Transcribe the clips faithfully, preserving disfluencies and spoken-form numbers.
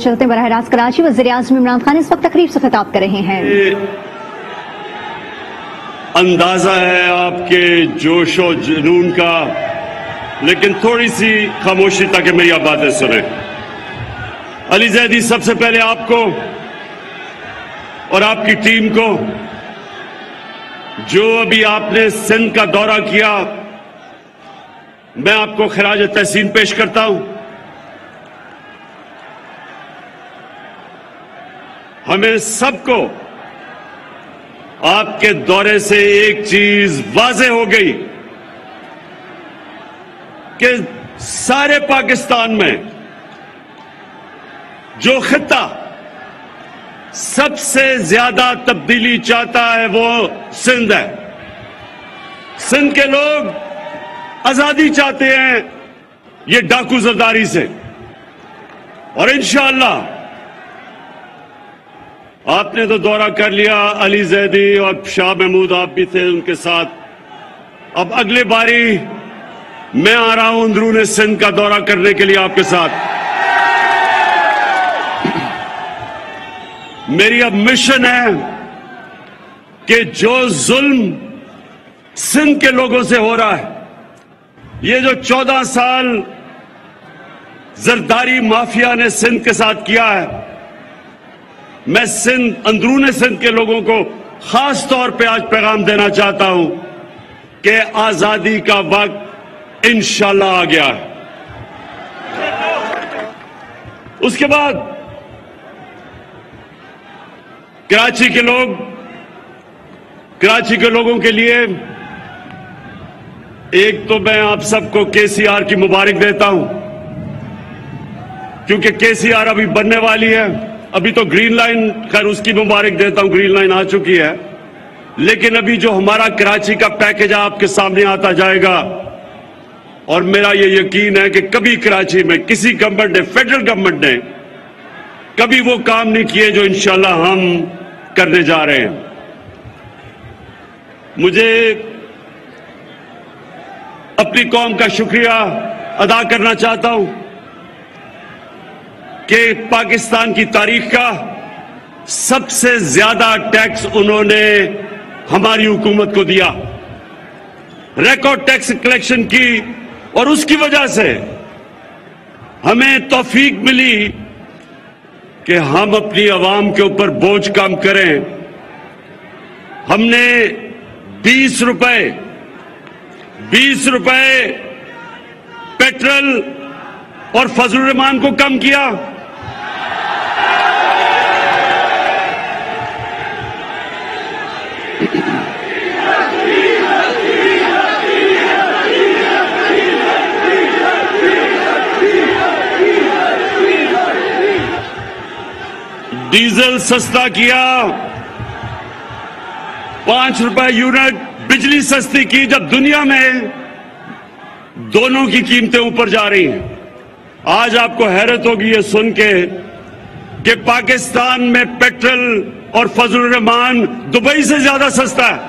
चलते बराह रास्त कराची वज़ीर आज़म इमरान खान इस वक्त तकरीब से खिताब कर रहे हैं। अंदाजा है आपके जोश और जुनून का, लेकिन थोड़ी सी खामोशी ताकि मेरी आप बातें सुने। अली ज़ैदी, सबसे पहले आपको और आपकी टीम को, जो अभी आपने सिंध का दौरा किया, मैं आपको खिराज तहसीन पेश करता हूं। हमें सबको आपके दौरे से एक चीज वाज़ेह हो गई कि सारे पाकिस्तान में जो खित्ता सबसे ज्यादा तब्दीली चाहता है वो सिंध है। सिंध के लोग आजादी चाहते हैं ये डाकू जरदारी से, और इंशाअल्लाह आपने तो दौरा कर लिया, अली ज़ैदी और शाह महमूद आप भी थे उनके साथ। अब अगली बारी मैं आ रहा हूं अंदरूनी सिंध का दौरा करने के लिए आपके साथ। मेरी अब मिशन है कि जो जुल्म सिंध के लोगों से हो रहा है, ये जो चौदह साल जरदारी माफिया ने सिंध के साथ किया है, मैं सिंध अंदरूनी सिंध के लोगों को खास तौर पे आज पैगाम देना चाहता हूं कि आजादी का वक्त इंशाअल्लाह आ गया है। उसके बाद कराची के लोग, कराची के लोगों के लिए एक तो मैं आप सबको केसीआर की मुबारक देता हूं, क्योंकि केसीआर अभी बनने वाली है। अभी तो ग्रीन लाइन, खैर उसकी मुबारक देता हूं, ग्रीन लाइन आ चुकी है, लेकिन अभी जो हमारा कराची का पैकेज आपके सामने आता जाएगा, और मेरा ये यकीन है कि कभी कराची में किसी गवर्नमेंट ने, फेडरल गवर्नमेंट ने कभी वो काम नहीं किए जो इंशाल्लाह हम करने जा रहे हैं। मुझे अपनी कौम का शुक्रिया अदा करना चाहता हूं कि पाकिस्तान की तारीख का सबसे ज्यादा टैक्स उन्होंने हमारी हुकूमत को दिया, रिकॉर्ड टैक्स कलेक्शन की, और उसकी वजह से हमें तौफीक मिली कि हम अपनी आवाम के ऊपर बोझ कम करें। हमने बीस रुपए बीस रुपए पेट्रोल और फजलुर रहमान को कम किया। डीजल सस्ता किया, पांच रुपए यूनिट बिजली सस्ती की, जब दुनिया में दोनों की कीमतें ऊपर जा रही हैं। आज आपको हैरत होगी ये सुन के कि पाकिस्तान में पेट्रोल और फजलुर रहमान दुबई से ज्यादा सस्ता है।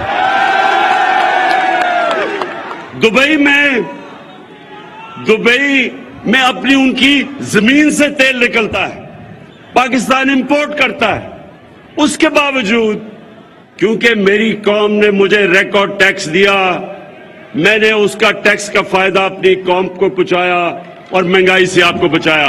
दुबई में दुबई में अपनी उनकी जमीन से तेल निकलता है, पाकिस्तान इंपोर्ट करता है। उसके बावजूद क्योंकि मेरी कौम ने मुझे रिकॉर्ड टैक्स दिया, मैंने उसका टैक्स का फायदा अपनी कौम को पहुंचाया और महंगाई से आपको बचाया।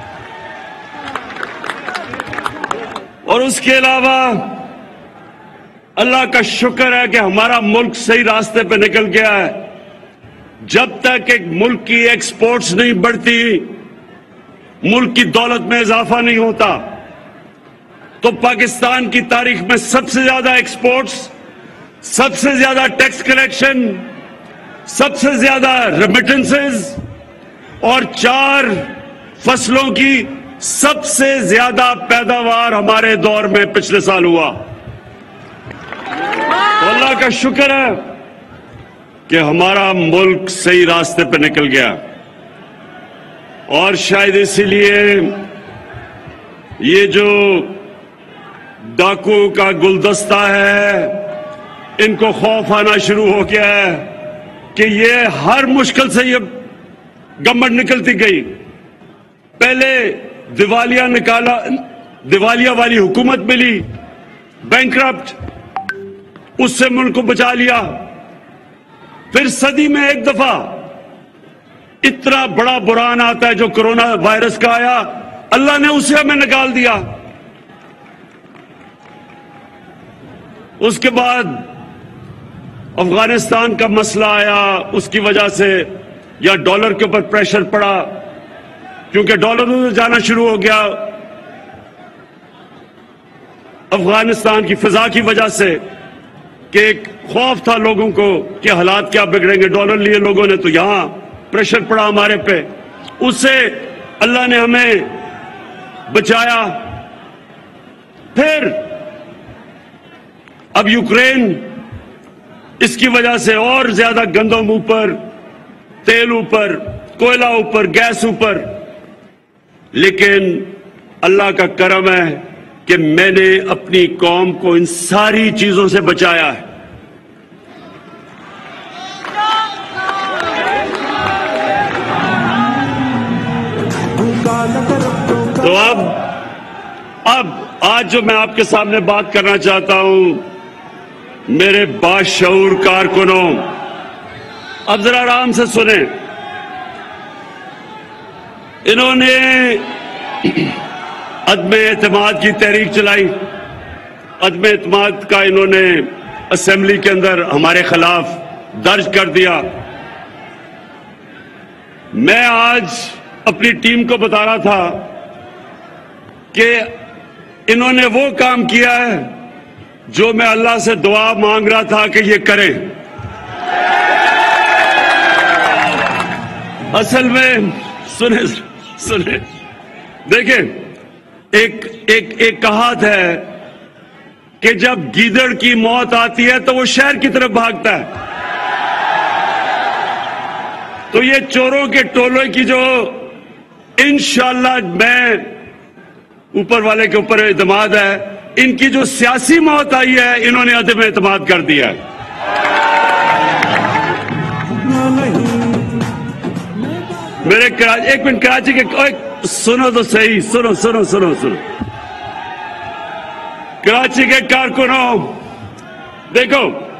और उसके अलावा अल्लाह का शुक्र है कि हमारा मुल्क सही रास्ते पे निकल गया है। जब तक एक मुल्क की एक्सपोर्ट्स नहीं बढ़ती, मुल्क की दौलत में इजाफा नहीं होता, तो पाकिस्तान की तारीख में सबसे ज्यादा एक्सपोर्ट्स, सबसे ज्यादा टैक्स कलेक्शन, सबसे ज्यादा रेमिटेंसेस और चार फसलों की सबसे ज्यादा पैदावार हमारे दौर में पिछले साल हुआ। तो अल्लाह का शुक्र है कि हमारा मुल्क सही रास्ते पर निकल गया, और शायद इसीलिए ये जो डाकू का गुलदस्ता है, इनको खौफ आना शुरू हो गया है कि ये हर मुश्किल से ये गवर्नमेंट निकलती गई। पहले दिवालिया निकाला, दिवालिया वाली हुकूमत मिली, बैंकरप्ट, उससे मुल्क को बचा लिया। फिर सदी में एक दफा इतना बड़ा बुरान आता है जो कोरोना वायरस का आया, अल्लाह ने उसे हमें निकाल दिया। उसके बाद अफगानिस्तान का मसला आया, उसकी वजह से या डॉलर के ऊपर प्रेशर पड़ा, क्योंकि डॉलर उधर जाना शुरू हो गया अफगानिस्तान की फिजा की वजह से, कि एक खौफ था लोगों को कि हालात क्या बिगड़ेंगे। डॉलर लिए लोगों ने तो यहां प्रेशर पड़ा हमारे पे, उससे अल्लाह ने हमें बचाया। फिर अब यूक्रेन, इसकी वजह से और ज्यादा गंदम ऊपर, तेल ऊपर, कोयला ऊपर, गैस ऊपर। लेकिन अल्लाह का करम है कि मैंने अपनी कौम को इन सारी चीजों से बचाया है। तो अब अब आज जो मैं आपके सामने बात करना चाहता हूं, मेरे बाशऊर कारकुनों, अब जरा आराम से सुने। इन्होंने अदम एतमाद की तहरीक चलाई, अदम एतमाद का इन्होंने असेंबली के अंदर हमारे खिलाफ दर्ज कर दिया। मैं आज अपनी टीम को बता रहा था कि इन्होंने वो काम किया है जो मैं अल्लाह से दुआ मांग रहा था कि ये करें। असल में सुने सुने देखें, एक एक एक कहावत है कि जब गीदड़ की मौत आती है तो वो शहर की तरफ भागता है। तो ये चोरों के टोले की जो इंशाअल्लाह मैं ऊपर वाले के ऊपर एतमाद है, इनकी जो सियासी मौत आई है, इन्होंने अदम एतमाद कर दिया है। मेरे कराची, एक मिनट, कराची के एक, सुनो तो सही, सुनो सुनो सुनो सुनो कराची के कारकुनों, देखो,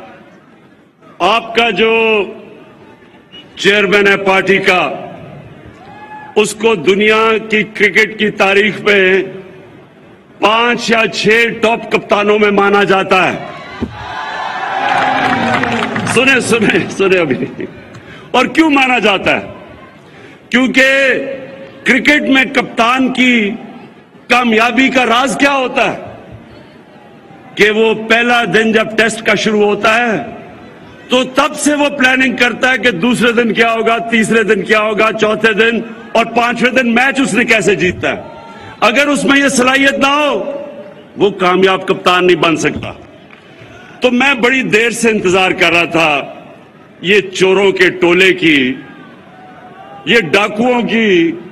आपका जो चेयरमैन है पार्टी का, उसको दुनिया की क्रिकेट की तारीख में पांच या छह टॉप कप्तानों में माना जाता है। सुने सुने सुने अभी। और क्यों माना जाता है? क्योंकि क्रिकेट में कप्तान की कामयाबी का राज क्या होता है कि वो पहला दिन जब टेस्ट का शुरू होता है तो तब से वो प्लानिंग करता है कि दूसरे दिन क्या होगा, तीसरे दिन क्या होगा, चौथे दिन और पांचवें दिन मैच उसने कैसे जीतता है। अगर उसमें ये सलाहियत ना हो, वो कामयाब कप्तान नहीं बन सकता। तो मैं बड़ी देर से इंतजार कर रहा था ये चोरों के टोले की, ये डाकुओं की।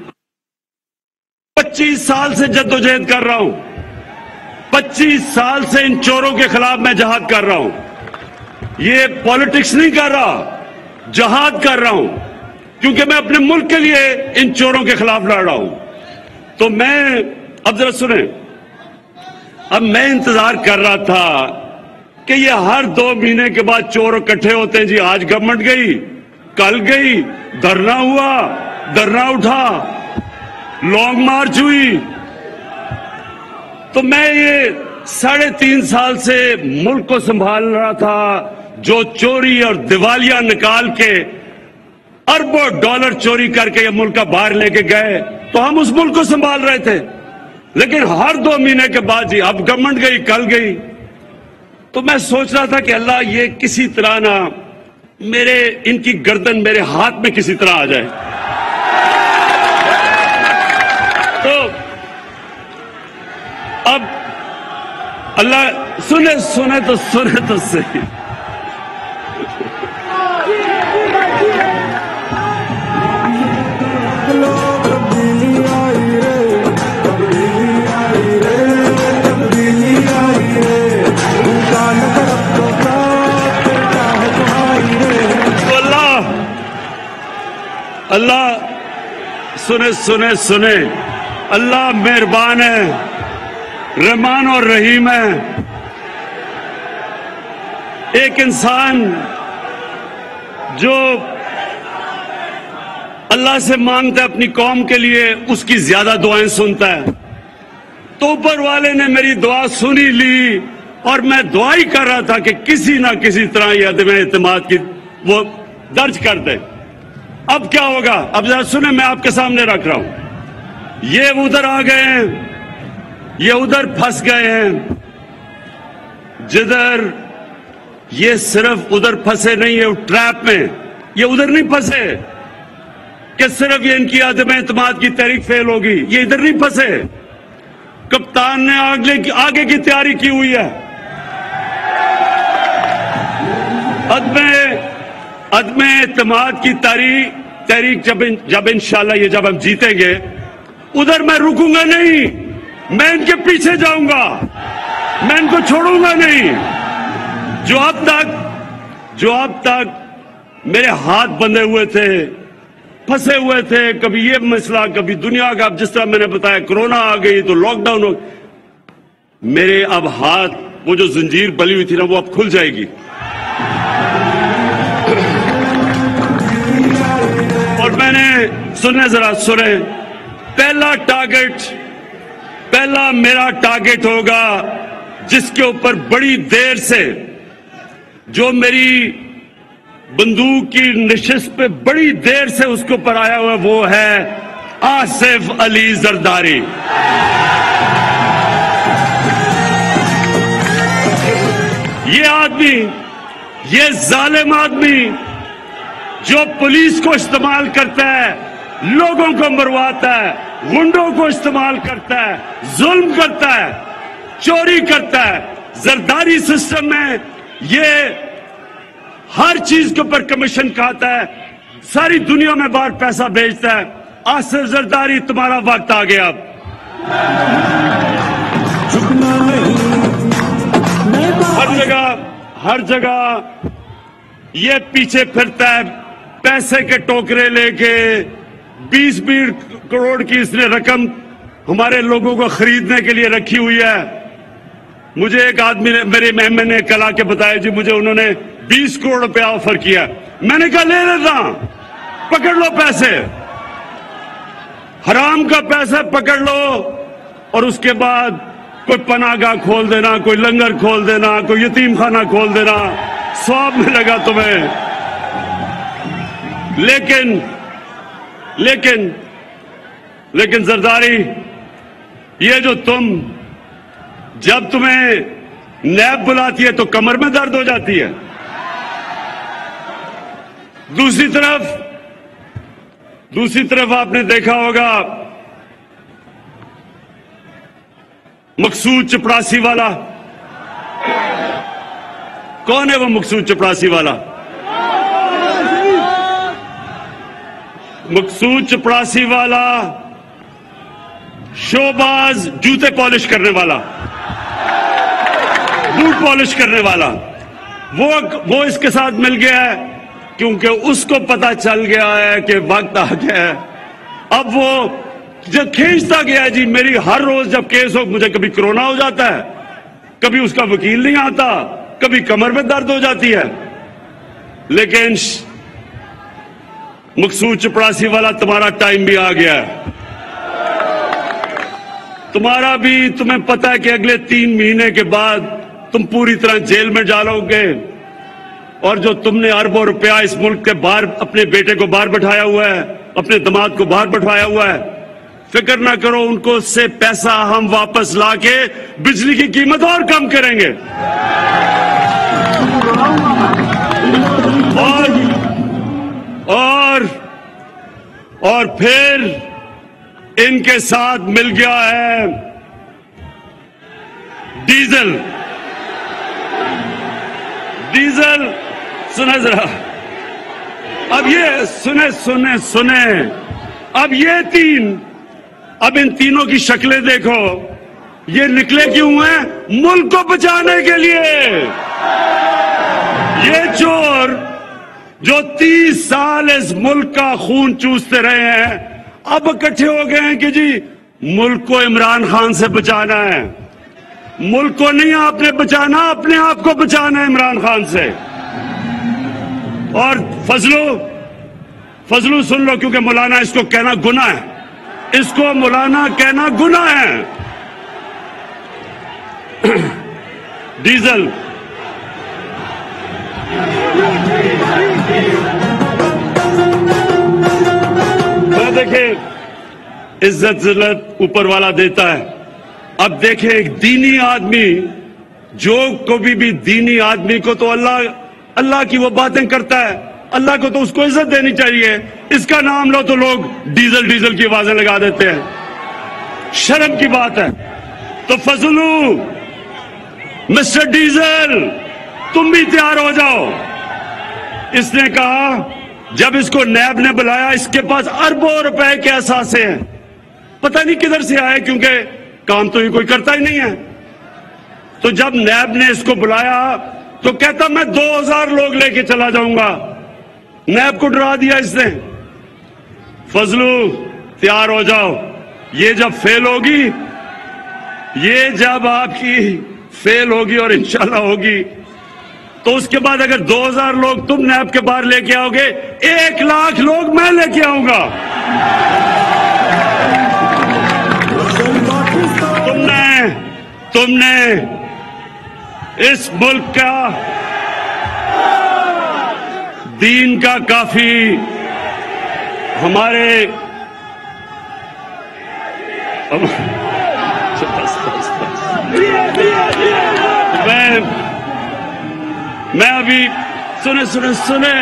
पच्चीस साल से जद्दोजहद कर रहा हूं, पच्चीस साल से इन चोरों के खिलाफ मैं जहाद कर रहा हूं। ये पॉलिटिक्स नहीं कर रहा, जहाद कर रहा हूं, क्योंकि मैं अपने मुल्क के लिए इन चोरों के खिलाफ लड़ रहा हूं। तो मैं, अब जरा सुने, अब मैं इंतजार कर रहा था कि ये हर दो महीने के बाद चोर इकट्ठे होते हैं। जी आज गवर्नमेंट गई, कल गई, धरना हुआ, धरना उठा, लॉन्ग मार्च हुई। तो मैं ये साढ़े तीन साल से मुल्क को संभाल रहा था, जो चोरी और दिवालिया निकाल के अरबों डॉलर चोरी करके ये मुल्क का बाहर लेके गए, तो हम उस मुल्क को संभाल रहे थे। लेकिन हर दो महीने के बाद जी अब गवर्नमेंट गई, कल गई। तो मैं सोच रहा था कि अल्लाह ये किसी तरह ना मेरे, इनकी गर्दन मेरे हाथ में किसी तरह आ जाए। तो अब अल्लाह सुने सुने तो सुने तो सही। अल्लाह सुने सुने सुने اللہ مہربان ہے، رحمان اور رحیم ہے۔ ایک انسان جو اللہ سے مانگتا ہے اپنی قوم کے لیے، اس کی زیادہ دعائیں سنتا ہے۔ تو اوپر والے نے میری دعا سنی لی، اور میں دعا ہی کر رہا تھا کہ کسی نہ کسی طرح یہ عدم اعتماد کی وہ درج کر دے۔ اب کیا ہوگا؟ اب ذرا سنیں، میں آپ کے سامنے رکھ رہا ہوں۔ یہ ادھر آ گئے ہیں، یہ ادھر پھنس گئے ہیں، جدھر یہ صرف ادھر پھنسے نہیں ہے ٹریپ میں، یہ ادھر نہیں پھنسے کہ صرف یہ ان کی عدم اعتماد کی تحریک فیل ہوگی، یہ ادھر نہیں پھنسے۔ کپتان نے آگے کی آگے کی تیاری کی ہوئی ہے۔ عدم عدم اعتماد کی تحریک تحریک جب جب انشاءاللہ یہ جب ہم جیتیں گے، ادھر میں رکوں گا نہیں، میں ان کے پیچھے جاؤں گا، میں ان کو چھوڑوں گا نہیں۔ جو اب تک جو اب تک میرے ہاتھ بندھے ہوئے تھے، پھنسے ہوئے تھے، کبھی یہ مسئلہ، کبھی دنیا کا، اب جس طرح میں نے بتایا کرونا آ گئی تو لاک ڈاؤن ہو، میرے اب ہاتھ، وہ جو زنجیر بلی ہوئی تھی نا، وہ اب کھل جائے گی۔ اور میں نے سنیں ذرا سنیں، پہلا ٹارگٹ پہلا میرا ٹارگٹ ہوگا جس کے اوپر بڑی دیر سے، جو میری بندوق کی نشست پہ بڑی دیر سے اس کے اوپر آیا ہوا، وہ ہے آصف علی زرداری۔ یہ آدمی، یہ ظالم آدمی جو پولیس کو استعمال کرتا ہے، لوگوں کو مرواتا ہے، غنڈوں کو استعمال کرتا ہے، ظلم کرتا ہے، چوری کرتا ہے، زرداری سسٹم میں یہ ہر چیز کے اوپر کمیشن کھاتا ہے، ساری دنیا میں باہر پیسہ بھیجتا ہے۔ آصف زرداری، تمہارا وقت آ گیا۔ اب ہر جگہ ہر جگہ یہ پیچھے پھرتا ہے، پیسے کے ٹوکرے لے کے، بیس بیس کروڑ کی اس نے رقم ہمارے لوگوں کو خریدنے کے لیے رکھی ہوئی ہے۔ مجھے ایک آدمی نے، میرے مہمان نے کل آ کے بتایا، جی مجھے انہوں نے بیس کروڑ روپیہ آفر کیا۔ میں نے کہا لے لیتا، پکڑ لو پیسے، حرام کا پیسہ پکڑ لو، اور اس کے بعد کوئی پناہ گاہ کھول دینا، کوئی لنگر کھول دینا، کوئی یتیم خانہ کھول دینا، ثواب ملے گا تمہیں۔ لیکن لیکن لیکن زرداری، یہ جو تم، جب تمہیں نیب بلاتی ہے تو کمر میں درد ہو جاتی ہے، دوسری طرف دوسری طرف آپ نے دیکھا ہوگا مقصود چپڑاسی والا۔ کون ہے وہ مقصود چپڑاسی والا؟ مقصود چپڑاسی والا شوباز، جوتے پالش کرنے والا، بوٹ پالش کرنے والا، وہ وہ اس کے ساتھ مل گیا ہے کیونکہ اس کو پتا چل گیا ہے کہ وقت آ گیا ہے۔ اب وہ جب کھینچتا گیا، جی میری ہر روز جب کیس ہو، مجھے کبھی کرونا ہو جاتا ہے، کبھی اس کا وکیل نہیں آتا، کبھی کمر میں درد ہو جاتی ہے۔ لیکن مقصود چپڑاسی والا، تمہارا ٹائم بھی آ گیا ہے، تمہارا بھی، تمہیں پتا ہے کہ اگلے تین مہینے کے بعد تم پوری طرح جیل میں ڈالو گے، اور جو تم نے اربوں روپیہ اس ملک کے باہر، اپنے بیٹے کو باہر بٹھایا ہوا ہے، اپنے داماد کو باہر بٹھایا ہوا ہے، فکر نہ کرو، ان کو اس سے پیسہ ہم واپس لا کے بجلی کی قیمت اور کم کریں گے، اور اور اور پھر ان کے ساتھ مل گیا ہے ڈیزل ڈیزل سنیں ذرا، اب یہ سنیں سنیں سنیں اب یہ تین، اب ان تینوں کی شکلیں دیکھو، یہ نکلے کیوں ہیں؟ ملک کو بچانے کے لیے۔ یہ چور جو تیس سال اس ملک کا خون چوستے رہے ہیں، اب اکٹھے ہو گئے ہیں کہ جی ملک کو عمران خان سے بچانا ہے. ملک کو نہیں آپ نے بچانا، اپنے آپ کو بچانا ہے عمران خان سے. اور فضلو فضلو سن لو، کیونکہ مولانا اس کو کہنا گناہ ہے، اس کو مولانا کہنا گناہ ہے. ڈیزل دیکھیں، عزت ذلت اوپر والا دیتا ہے. اب دیکھیں ایک دینی آدمی، جو کبھی بھی دینی آدمی کو تو اللہ اللہ کی وہ باتیں کرتا ہے، اللہ کو تو اس کو عزت دینی چاہیے. اس کا نام لو تو لوگ ڈیزل ڈیزل کی آوازیں لگا دیتے ہیں. شرم کی بات ہے. تو فضلو، مسٹر ڈیزل، تم بھی تیار ہو جاؤ. اس نے کہا جب اس کو نیب نے بلایا، اس کے پاس اربوں روپے کے اثاثے ہیں، پتہ نہیں کدھر سے آئے، کیونکہ کام تو یہ کوئی کرتا ہی نہیں ہے. تو جب نیب نے اس کو بلایا تو کہتا میں دو ہزار لوگ لے کے چلا جاؤں گا. نیب کو ڈرا دیا اس نے. فضلو تیار ہو جاؤ، یہ جب فیل ہوگی، یہ جب آپ کی فیل ہوگی اور انشاءاللہ ہوگی، تو اس کے بعد اگر دو ہزار لوگ تم نیب کے باہر لے کے آؤ گے، ایک لاکھ لوگ میں لے کے آؤں گا. تم نے تم نے اس ملک کا دین کا کافی ہمارے میں میں ابھی سنے سنے سنے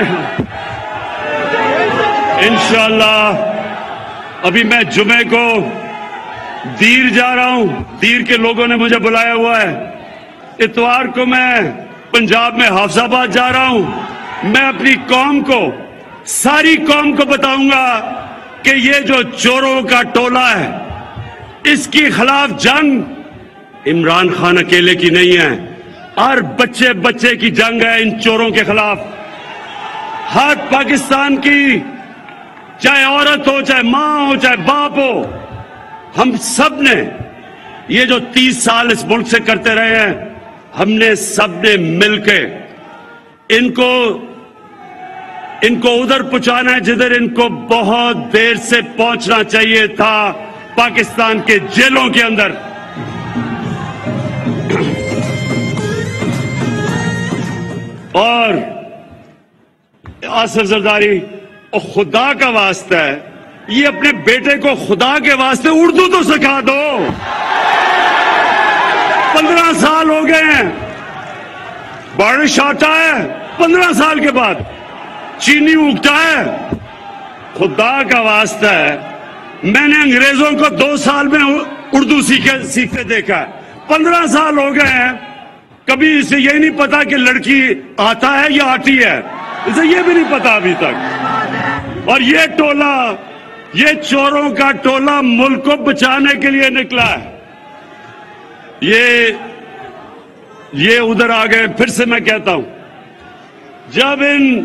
انشاءاللہ ابھی میں جمعے کو دیر جا رہا ہوں. دیر کے لوگوں نے مجھے بلایا ہوا ہے. اتوار کو میں پنجاب میں حافظ آباد جا رہا ہوں. میں اپنی قوم کو، ساری قوم کو بتاؤں گا کہ یہ جو چوروں کا ٹولہ ہے، اس کی خلاف جنگ عمران خان اکیلے کی نہیں ہے، ہر بچے بچے کی جنگ ہے ان چوروں کے خلاف. ہر پاکستان کی، چاہے عورت ہو، چاہے ماں ہو، چاہے باپ ہو، ہم سب نے یہ جو تیس سال اس ملک سے کرتے رہے ہیں، ہم نے سب نے مل کے ان کو ان کو ادھر پہنچانا ہے جدھر ان کو بہت دیر سے پہنچنا چاہیے تھا، پاکستان کے جیلوں کے اندر. اور آصف زرداری، اور خدا کا واسطہ ہے، یہ اپنے بیٹے کو خدا کے واسطے اردو تو سکھا دو. پندرہ سال ہو گئے ہیں، بارش آتا ہے پندرہ سال کے بعد، چینی اگتا ہے. خدا کا واسطہ ہے، میں نے انگریزوں کو دو سال میں اردو سیکھے سیکھتے دیکھا ہے. پندرہ سال ہو گئے ہیں، کبھی اسے یہ نہیں پتا کہ لڑکی آتا ہے یا آتی ہے، اسے یہ بھی نہیں پتا ابھی تک. اور یہ ٹولہ، یہ چوروں کا ٹولہ ملک کو بچانے کے لیے نکلا ہے. یہ یہ ادھر آ گئے. پھر سے میں کہتا ہوں، جب ان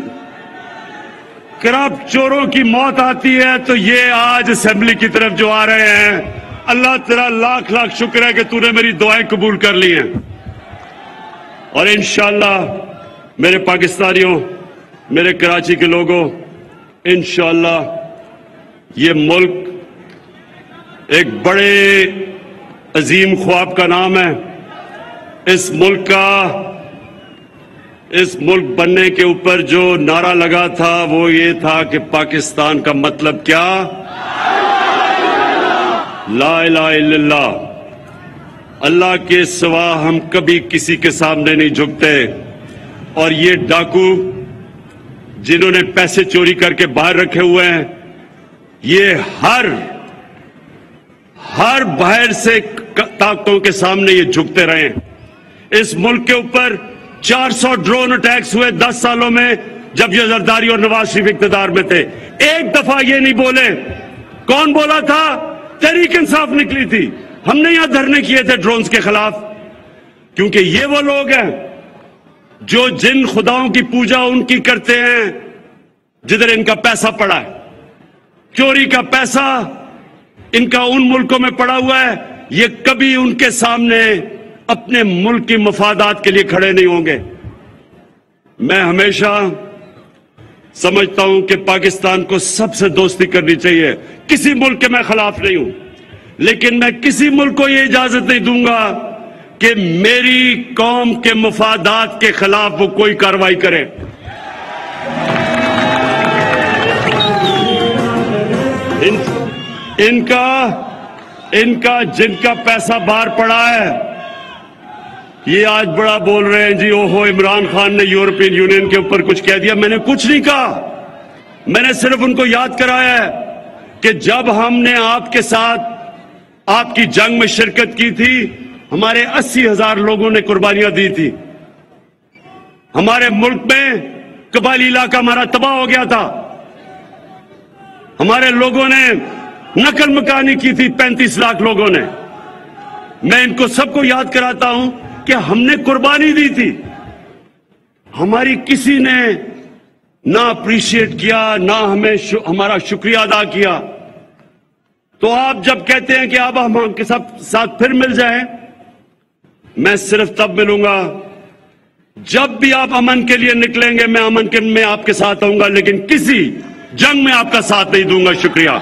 کرپٹ چوروں کی موت آتی ہے تو یہ آج اسمبلی کی طرف جو آ رہے ہیں، اللہ تیرا لاکھ لاکھ شکر ہے کہ تو نے میری دعائیں قبول کر لی ہیں. اور انشاءاللہ میرے پاکستانیوں، میرے کراچی کے لوگوں، انشاءاللہ یہ ملک ایک بڑے عظیم خواب کا نام ہے. اس ملک کا اس ملک بننے کے اوپر جو نعرہ لگا تھا وہ یہ تھا کہ پاکستان کا مطلب کیا؟ لا الہ الا اللہ. اللہ کے سوا ہم کبھی کسی کے سامنے نہیں جھکتے. اور یہ ڈاکو جنہوں نے پیسے چوری کر کے باہر رکھے ہوئے ہیں، یہ ہر ہر باہر سے طاقتوں کے سامنے یہ جھکتے رہے. اس ملک کے اوپر چار سو ڈرون اٹیکس ہوئے دس سالوں میں، جب یہ زرداری اور نواز شریف اقتدار میں تھے. ایک دفعہ یہ نہیں بولے. کون بولا تھا؟ تحریک انصاف نکلی تھی. ہم نے یہاں دھرنے کیے تھے ڈرونز کے خلاف، کیونکہ یہ وہ لوگ ہیں جو جن خداؤں کی پوجا ان کی کرتے ہیں جدھر ان کا پیسہ پڑا ہے. چوری کا پیسہ ان کا ان ملکوں میں پڑا ہوا ہے، یہ کبھی ان کے سامنے اپنے ملک کی مفادات کے لیے کھڑے نہیں ہوں گے۔ میں ہمیشہ سمجھتا ہوں کہ پاکستان کو سب سے دوستی کرنی چاہیے، کسی ملک کے میں خلاف نہیں ہوں، لیکن میں کسی ملک کو یہ اجازت نہیں دوں گا کہ میری قوم کے مفادات کے خلاف وہ کوئی کارروائی کرے۔ ان, ان کا ان کا جن کا پیسہ باہر پڑا ہے، یہ آج بڑا بول رہے ہیں جی اوہو عمران خان نے یورپین یونین کے اوپر کچھ کہہ دیا۔ میں نے کچھ نہیں کہا، میں نے صرف ان کو یاد کرایا ہے کہ جب ہم نے آپ کے ساتھ آپ کی جنگ میں شرکت کی تھی، ہمارے اسی ہزار لوگوں نے قربانیاں دی تھی، ہمارے ملک میں قبائلی علاقہ ہمارا تباہ ہو گیا تھا، ہمارے لوگوں نے نقل مکانی کی تھی، پینتیس لاکھ لوگوں نے۔ میں ان کو سب کو یاد کراتا ہوں کہ ہم نے قربانی دی تھی، ہماری کسی نے نہ اپریشیٹ کیا، نہ ہمیں ہمارا شکریہ ادا کیا۔ تو آپ جب کہتے ہیں کہ اب ہم آپ کے ساتھ پھر مل جائیں، میں صرف تب ملوں گا جب بھی آپ امن کے لیے نکلیں گے، میں امن کے میں آپ کے ساتھ آؤں گا، لیکن کسی جنگ میں آپ کا ساتھ نہیں دوں گا۔ شکریہ۔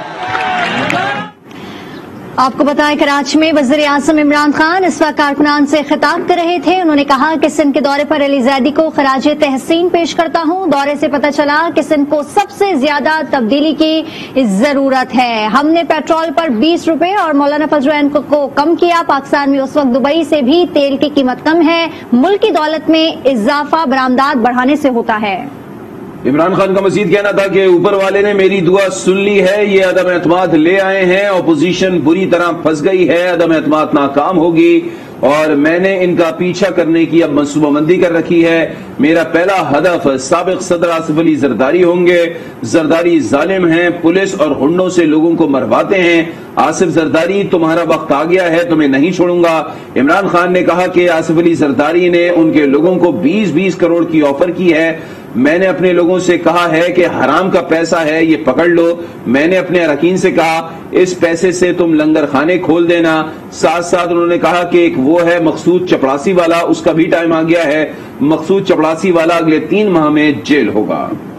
آپ کو بتائیں کراچی میں وزیر اعظم عمران خان اس وقت کارکنان سے خطاب کر رہے تھے۔ انہوں نے کہا کہ سندھ کے دورے پر علی زیدی کو خراج تحسین پیش کرتا ہوں۔ دورے سے پتہ چلا کہ سندھ کو سب سے زیادہ تبدیلی کی ضرورت ہے۔ ہم نے پیٹرول پر بیس روپے اور مولانا فضل الرحمن کو کم کیا۔ پاکستان میں اس وقت دبئی سے بھی تیل کی قیمت کم ہے۔ ملک کی دولت میں اضافہ برآمدات بڑھانے سے ہوتا ہے۔ عمران خان کا مزید کہنا تھا کہ اوپر والے نے میری دعا سن لی ہے، یہ عدم اعتماد لے آئے ہیں، اپوزیشن بری طرح پھنس گئی ہے، عدم اعتماد ناکام ہوگی اور میں نے ان کا پیچھا کرنے کی اب منصوبہ بندی کر رکھی ہے۔ میرا پہلا ہدف سابق صدر آصف علی زرداری ہوں گے۔ زرداری ظالم ہیں، پولیس اور غنڈوں سے لوگوں کو مرواتے ہیں۔ آصف زرداری تمہارا وقت آ گیا ہے، تمہیں نہیں چھوڑوں گا۔ عمران خان نے کہا کہ آصف علی زرداری نے ان کے لوگوں کو بیس بیس کروڑ کی آفر کی ہے۔ میں نے اپنے لوگوں سے کہا ہے کہ حرام کا پیسہ ہے، یہ پکڑ لو۔ میں نے اپنے اراکین سے کہا اس پیسے سے تم لنگر خانے کھول دینا۔ ساتھ ساتھ انہوں نے کہا کہ ایک وہ ہے مقصود چپڑاسی والا، اس کا بھی ٹائم آ گیا ہے۔ مقصود چپڑاسی والا اگلے تین ماہ میں جیل ہوگا۔